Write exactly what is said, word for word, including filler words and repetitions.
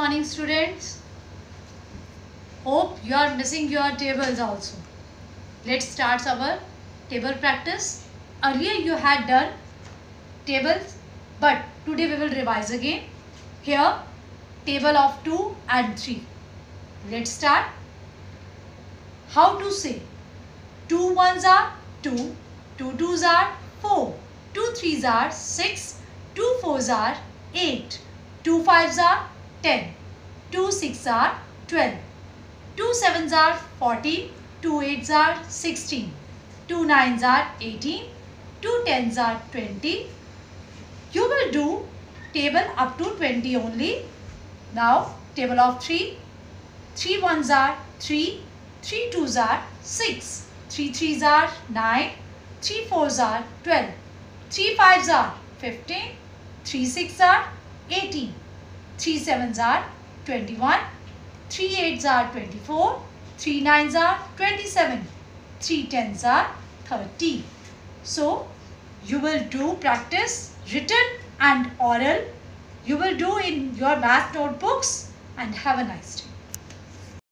morning, students. Hope you are missing your tables also. Let's start our table practice. Earlier you had done tables, but today we will revise again. Here, table of two and three. Let's start. How to say? Two ones are two, two twos are four, two threes are six, two fours are eight, two fives are ten, two sixes are twelve, two sevens are fourteen, two eights are sixteen, two nines are eighteen, two tens are twenty. You will do table up to twenty only. Now table of three. Three ones are three, three twos are six, three threes are nine, three fours are twelve, three fives are fifteen, three sixes are eighteen, three sevens are twenty-one, three eights are twenty-four, three nines are twenty-seven, three tens are thirty. So you will do practice written and oral. You will do in your math notebooks, and have a nice day.